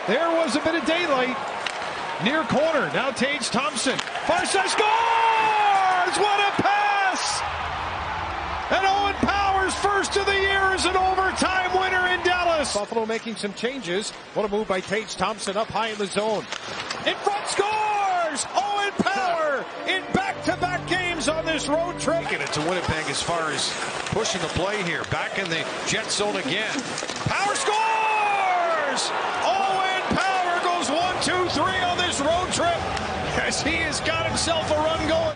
There was a bit of daylight. Near corner. Now Tage Thompson. Far side scores! What a pass! And Owen Power's first of the year is an overtime winner in Dallas. Buffalo making some changes. What a move by Tage Thompson up high in the zone. In front, scores! Owen Power in back-to-back games on this road trip. Taking it to Winnipeg as far as pushing the play here. Back in the jet zone again. Power scores! Owen Power goes 1, 2, 3 on this road trip as he has got himself a run going.